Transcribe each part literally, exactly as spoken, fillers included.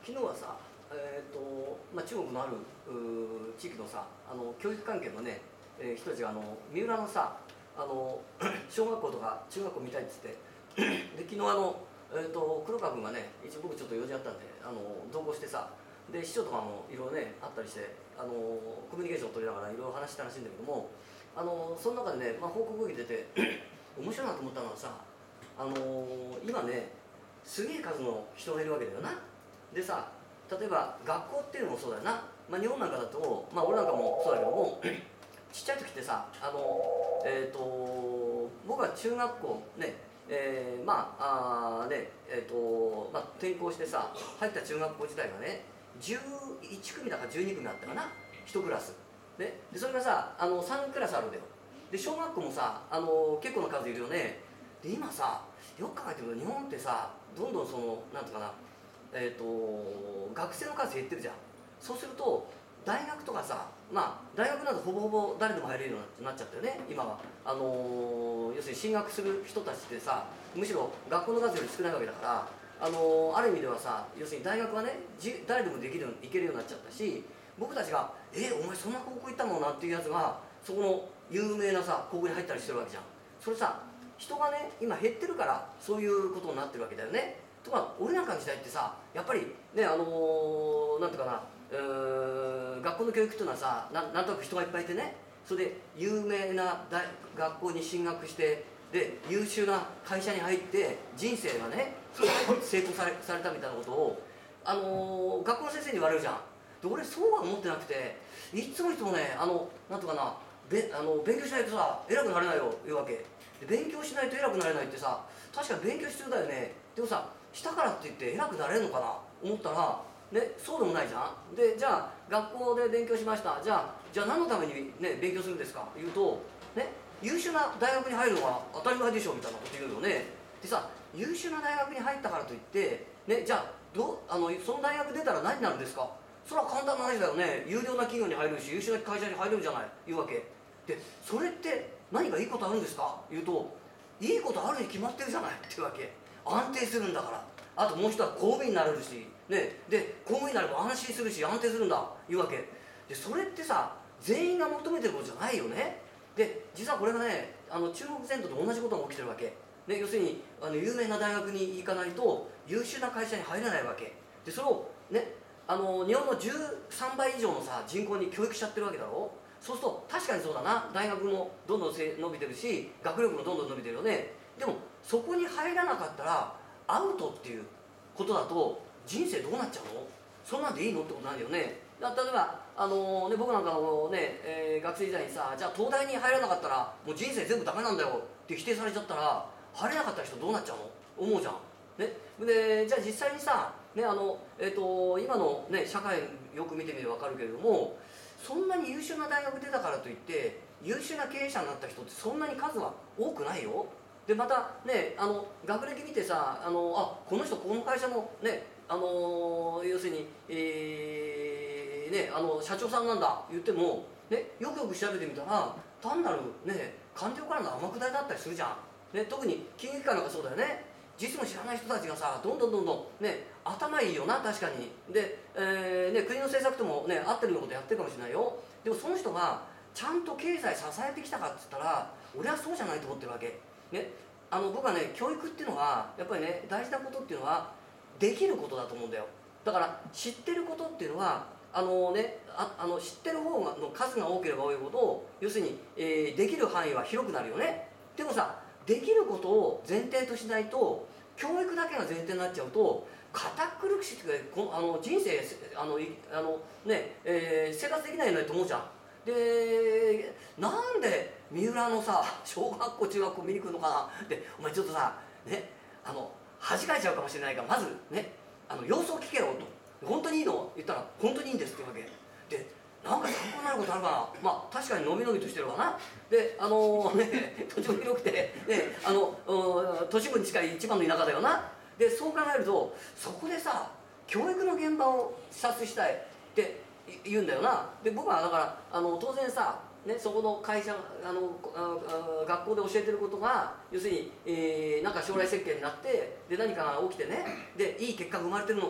昨日はさ、えーとまあ、中国のあるうー地域のさあの教育関係のね、えー人たちがあの三浦のさあの小学校とか中学校見たいっつってで昨日あの、えー、と黒川君がね一応僕ちょっと用事あったんであの同行してさで市長とかもいろいろねあったりしてあのコミュニケーションを取りながらいろいろ話したらしいんだけどもあのその中でね、まあ、報告を受けてて面白いなと思ったのはさあの今ねすげえ数の人がいるわけだよな。でさ例えば学校っていうのもそうだよな、まあ、日本なんかだと、まあ、俺なんかもそうだけどもちっちゃい時ってさあの、えー、と僕は中学校ね、えー、まああねえーとまあ、転校してさ入った中学校自体がねじゅういち組だかじゅうに組あったかなひとクラスででそれがさあのさんクラスあるんだよ。で小学校もさあの結構な数いるよね。で今さよく考えてみると日本ってさどんどんそのなんていうかなえー、と学生の数減ってるじゃん。そうすると大学とかさまあ大学などほぼほぼ誰でも入れるようになっちゃったよね今は。あのー、要するに進学する人たちってさむしろ学校の数より少ないわけだから、あのー、ある意味ではさ要するに大学はねじ誰でもできるように行けるようになっちゃったし僕たちが「えお前そんな高校行ったの?」なんていうやつがそこの有名なさ高校に入ったりしてるわけじゃん。それさ人がね今減ってるからそういうことになってるわけだよね。とか俺なんかの時代ってさやっぱりねあのー、なんていうかなうー学校の教育っていうのはさ な, なんとなく人がいっぱいいてねそれで有名な大学校に進学してで優秀な会社に入って人生がね成功されされたみたいなことを、あのー、学校の先生に言われるじゃん。で俺そうは思ってなくていつもいつもねあのなんとかなべあの勉強しないとさ偉くなれないよいうわけで勉強しないと偉くなれないってさ確かに勉強必要だよね。でもさしたからって言って偉くなれるのかな思ったら、ね、そうでもないじゃん。でじゃあ学校で勉強しましたじゃあじゃあ何のために、ね、勉強するんですか言うと、ね、優秀な大学に入るのが当たり前でしょみたいなこと言うよね。でさ優秀な大学に入ったからといって、ね、じゃあどうあのその大学出たら何になるんですか。それは簡単な話だよね。有料な企業に入れるし優秀な会社に入れるじゃないいうわけでそれって何かいいことあるんですか言うといいことあるに決まってるじゃないっていうわけ。安定するんだから。あともう一つは公務員になれるし、ね、で公務員になれば安心するし安定するんだいうわけでそれってさ全員が求めてることじゃないよね。で実はこれがねあの中国全土と同じことが起きてるわけ、ね、要するにあの有名な大学に行かないと優秀な会社に入れないわけでそれをねあの日本のじゅうさんばい以上のさ人口に教育しちゃってるわけだろ。そうすると確かにそうだな大学もどんどんせ伸びてるし学力もどんどん伸びてるよね。でもそこに入らなかったらアウトっていうことだと人生どうなっちゃうの。そんなんでいいのってことなんだよね。だ例えば、あのーね、僕なんかの、ねえー、学生時代にさじゃあ東大に入らなかったらもう人生全部ダメなんだよって否定されちゃったら入れなかった人どうなっちゃうの思うじゃん。ね、でじゃあ実際にさ、ねあのえー、と今の、ね、社会よく見てみれば分かるけれどもそんなに優秀な大学出たからといって優秀な経営者になった人ってそんなに数は多くないよ。でまたねあの学歴見てさあのあこの人この会社のねあの要するに、えーね、あの社長さんなんだ言っても、ね、よくよく調べてみたら単なる、ね、官僚からの天下りだったりするじゃん、ね、特に金融機関なんかそうだよね。実務知らない人たちがさどんどんどんどん、ね、頭いいよな確かに。で、えーね、国の政策とも、ね、合ってるようなことやってるかもしれないよ。でもその人がちゃんと経済支えてきたかっつったら俺はそうじゃないと思ってるわけ、ね、あの僕はね教育っていうのはやっぱりね大事なことっていうのはできることだと思うんだよ。だから知ってることっていうのはあの、ね、ああの知ってる方の数が多ければ多いほど要するに、えー、できる範囲は広くなるよね。でもさできることを前提としないと教育だけが前提になっちゃうと堅苦しくてこあの人生あのあの、ねえー、生活できないよねと思うじゃん。でなんで三浦のさ小学校中学校見に来るのかなってお前ちょっとさねあの恥かいちゃうかもしれないからまずねあの様子を聞けよと本当にいいの言ったら本当にいいんですってわけでなんか参考になることあるかな。まあ確かに伸び伸びとしてるわな。であのー、ね土地も広くて、ね、あの都市部に近い一番の田舎だよな。でそう考えるとそこでさ教育の現場を視察したいって言うんだよな。で僕はだからあの当然さ、ね、そこの会社あのあ学校で教えてることが要するに、えー、なんか将来設計になってで何かが起きてねでいい結果が生まれてるのか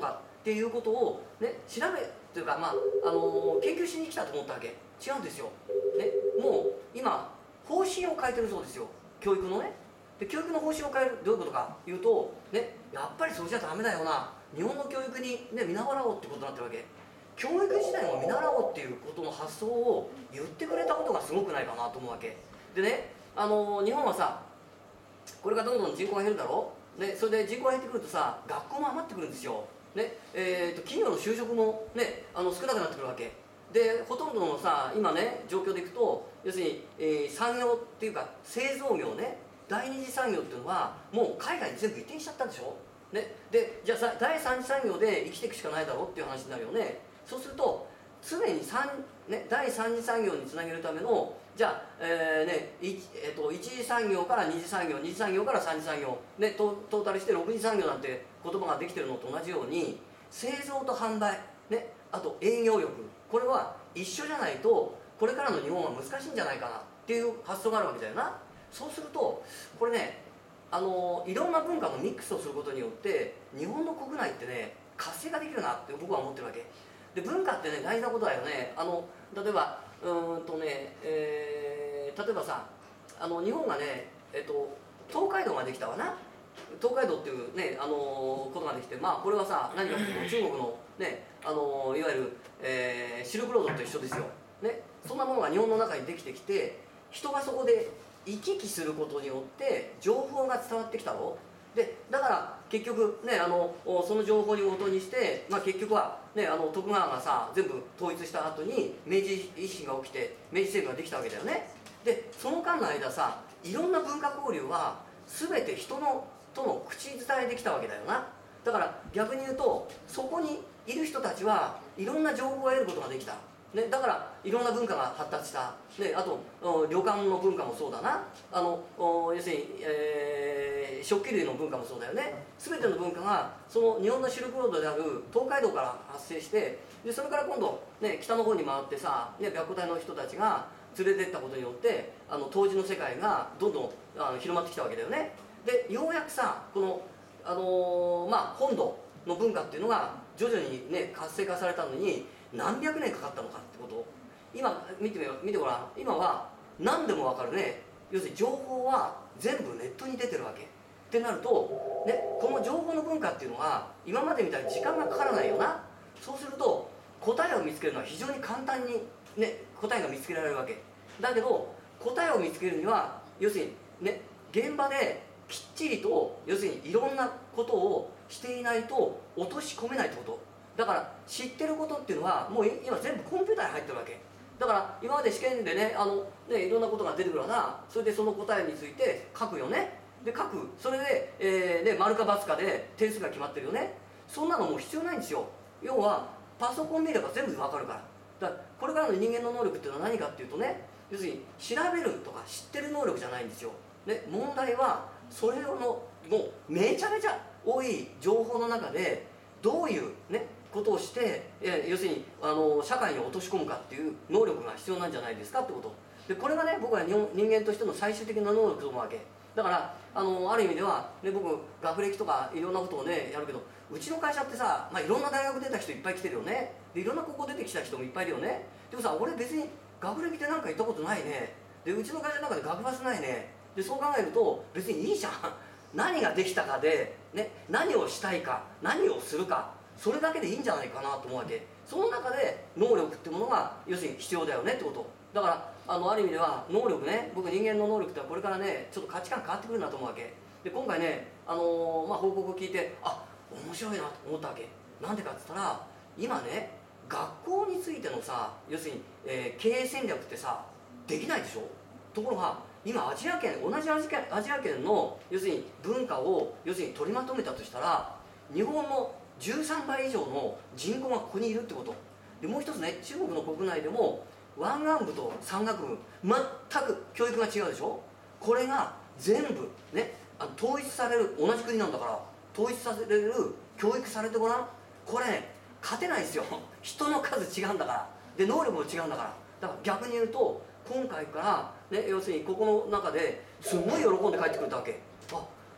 っていうことを、ね、調べというか、まああのー研究しに来たと思ったわけ。違うんですよ、ね、もう今方針を変えてるそうですよ、教育のね。で教育の方針を変える、どういうことかいうと、ね、やっぱりそうじゃダメだよな、日本の教育に、ね、見習おうってことになってるわけ。教育自体を見習おうっていうことの発想を言ってくれたことがすごくないかなと思うわけでね。あのー日本はさ、これがどんどん人口が減るだろう、ね、それで人口が減ってくるとさ、学校も余ってくるんですよ、ねえー、と企業の就職も、ね、あの少なくなってくるわけで、ほとんどのさ今ね状況でいくと、要するに、えー産業っていうか製造業ね、第二次産業っていうのはもう海外に全部移転しちゃったでしょ、ね、でじゃあさ第三次産業で生きていくしかないだろうっていう話になるよね。そうすると常に三、ね、第三次産業につなげるための、じゃあ、えーねいえー、と一次産業から二次産業、二次産業から三次産業、ね、トトータルして六次産業なんて言葉ができてるのと同じように、製造と販売、ね、あと営業力、これは一緒じゃないとこれからの日本は難しいんじゃないかなっていう発想があるわけだよな。そうするとこれね、あのいろんな文化のミックスをすることによって日本の国内ってね活性化できるなって僕は思ってるわけで、文化ってね大事なことだよね。あの例えばうーんとね、えー例えばさ、あの日本がね、えっと、東海道ができたわな。東海道っていうね、あのことができて、まあこれはさ何かというと中国のね、あのいわゆる、えーシルクロードと一緒ですよ、ね、そんなものが日本の中にできてきて、人がそこで行き来することによって情報が伝わってきたろ。でだから結局ね、あのその情報に基にして、まあ、結局は、ね、あの徳川がさ全部統一した後に明治維新が起きて明治政府ができたわけだよね。でその間の間さ、いろんな文化交流は全て人のとの口伝えできたわけだよな。だから逆に言うと、そこにいる人たちはいろんな情報を得ることができた、ね、だからいろんな文化が発達した、ね、あと旅館の文化もそうだな、あの要するに、えー食器類の文化もそうだよね。全ての文化がその日本のシルクロードである東海道から発生して、でそれから今度、ね、北の方に回ってさ、ね、白虎隊の人たちが連れてったことによって、あの当時の世界がどんどんあの広まってきたわけだよね。でようやくさ、この、あのーまあ、本土の文化っていうのが徐々にね活性化されたのに何百年かかったのかってことを今見てみよ見てごらん。今は何でも分かるね。要するに情報は全部ネットに出てるわけってなると、ね、この情報の文化っていうのは今までみたいに時間がかからないよな。そうすると答えを見つけるのは非常に簡単に、ね、答えが見つけられるわけだけど、答えを見つけるには要するにね、現場できっちりと要するにいろんなことをしていないと落とし込めないってこと。だから知ってることっていうのはもう今全部コンピューターに入ってるわけだから、今まで試験でね、あのねいろんなことが出てくるわな。それでその答えについて書くよね。で書く、それで、えーね、丸か×かで点数が決まってるよね。そんなのもう必要ないんですよ。要はパソコン見れば全部分かるから。だからこれからの人間の能力っていうのは何かっていうとね、要するに調べるとか知ってる能力じゃないんですよ、ね、問題はそれのもうめちゃめちゃ多い情報の中でどういう、ね、ことをして、えー、要するにあの社会に落とし込むかっていう能力が必要なんじゃないですかってことで、これがね僕は日本人間としての最終的な能力と思うわけだから、あのある意味では、ね、僕学歴とかいろんなことをねやるけど、うちの会社ってさ、まあ、いろんな大学出た人いっぱい来てるよね。でいろんな高校出てきた人もいっぱいいるよね。でもさ、俺別に学歴ってなんか行ったことないね。でうちの会社の中で学バスないね。でそう考えると別にいいじゃん何ができたかで、ね、何をしたいか何をするか、それだけでいいんじゃないかなと思うわけ。その中で能力ってものが要するに必要だよねってことだから、あのある意味では能力ね、僕人間の能力ってこれからねちょっと価値観変わってくるなと思うわけで、今回ね、あのーまあ、報告を聞いてあ面白いなと思ったわけ。なんでかって言ったら、今ね学校についてのさ、要するに、えー経営戦略ってさできないでしょ。ところが今アジア圏、同じアジアアジア圏の要するに文化を要するに取りまとめたとしたら、日本のじゅうさんばい以上の人口がここにいるってことで、もう一つね、中国の国内でも湾岸部と山岳部全く教育が違うでしょ。これが全部ね、あの統一される、同じ国なんだから統一される教育されてごらん。これ、ね、勝てないですよ人の数違うんだから、で能力も違うんだから。だから逆に言うと今回から、ね、要するにここの中ですごい喜んで帰ってくれたわけ。あ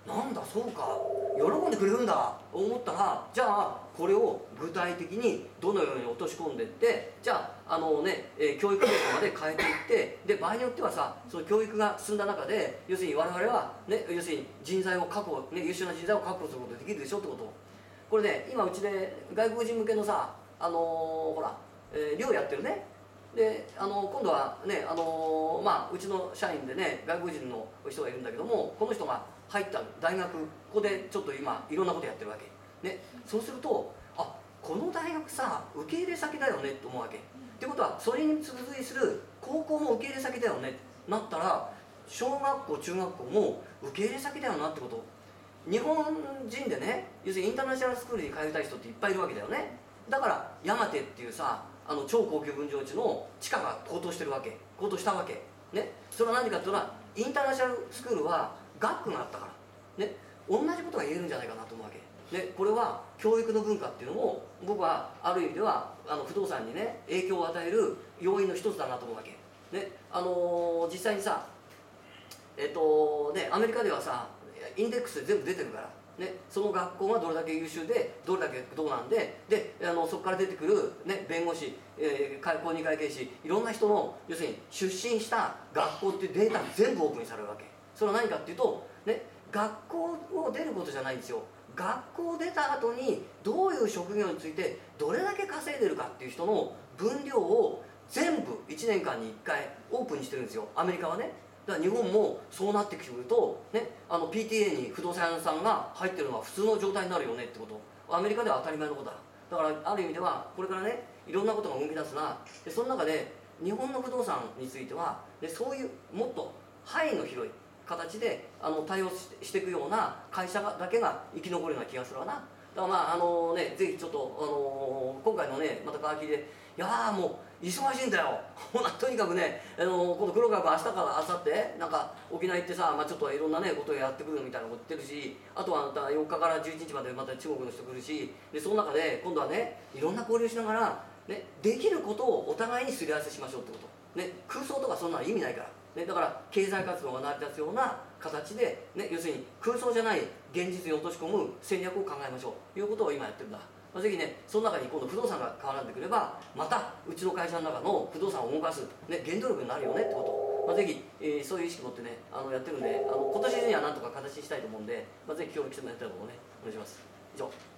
なんだそうか、喜んでくれるんだと思ったら、じゃあこれを具体的にどのように落とし込んでいって、じゃああのね、えー教育方法まで変えていって、で場合によってはさ、その教育が進んだ中で、要するに我々は、ね、要するに人材を確保、ね、優秀な人材を確保することができるでしょってこと。これね、今うちで外国人向けのさ、あのーほら、えー寮やってるね。であの今度はね、あのまあ、うちの社員でね、外国人の人がいるんだけども、この人が入った大学、ここでちょっと今いろんなことやってるわけ、ね、そうすると、あ、この大学さ受け入れ先だよねと思うわけ。ってことは、それに付随する高校も受け入れ先だよねなったら、小学校中学校も受け入れ先だよなってこと。日本人でね、要するにインターナショナルスクールに通いたい人っていっぱいいるわけだよね。だから山手っていうさ、あの超高級分譲地の地価が高騰してるわけ、高騰したわけね。それは何かっていうのは、インターナショナルスクールは学区があったからね、同じことが言えるんじゃないかなと思うわけで、これは教育の文化っていうのも、僕はある意味ではあの不動産にね影響を与える要因の一つだなと思うわけね。あのー実際にさ、えっとね、アメリカではさ、インデックスで全部出てるから、ね、その学校がどれだけ優秀でどれだけどうなんで、であのそこから出てくる、ね、弁護士、えー、公認会計士、いろんな人の要するに出身した学校っていうデータ全部オープンにされるわけ。それは何かっていうと、ね、学校を出ることじゃないんですよ。学校を出た後にどういう職業についてどれだけ稼いでるかっていう人の分量を全部いちねんかんにいっかいオープンにしてるんですよ、アメリカはね。だから日本もそうなってくると、ね、あの ピーティーエー に不動産屋さんが入ってるのは普通の状態になるよねってこと。アメリカでは当たり前のことだ。だからある意味ではこれからね、いろんなことが動き出すな。でその中で日本の不動産については、でそういうもっと範囲の広い形であの対応してしていくような会社がだけが生き残るような気がするわな。だからまああのね、ぜひちょっと、あの今回のねまた皮切りで、いやーもう忙しいんだよほなとにかくね、あの今度黒川君明日から明後日なんか沖縄行ってさ、まあ、ちょっといろんなねことをやってくるみたいなこと言ってるし、あとはまたよっかからじゅういちにちまでまた中国の人来るし、でその中で今度はねいろんな交流しながら、ね、できることをお互いにすり合わせしましょうってこと、ね、空想とかそんなの意味ないから。ね、だから経済活動が成り立つような形で、ね、要するに空想じゃない現実に落とし込む戦略を考えましょうということを今やってるんだ。まあ、ぜひね、その中に今度不動産が絡んでくれば、またうちの会社の中の不動産を動かす、ね、原動力になるよねってこと、まあ、ぜひ、えー、そういう意識を持ってね、あのやってるんで、あの今年中にはなんとか形にしたいと思うんで、まあ、ぜひ協力してもらいたいと思うね。お願いします。以上。